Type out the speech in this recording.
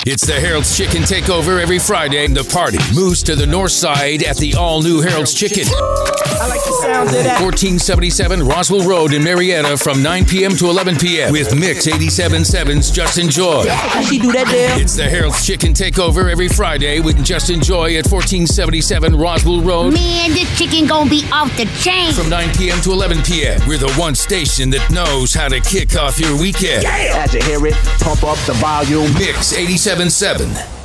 It's the Harold's Chicken Takeover every Friday. The party moves to the north side at the all-new Harold's Chicken. I like the sound of that. 1477 Roswell Road in Marietta from 9 p.m. to 11 p.m. with Mix 87.7's Justin Joy. How she do that there? It's the Harold's Chicken Takeover every Friday with Justin Joy at 1477 Roswell Road. Man, this chicken gonna be off the chain. From 9 p.m. to 11 p.m. We're the one station that knows how to kick off your weekend. As you hear it, pump up the volume. Mix 87.7.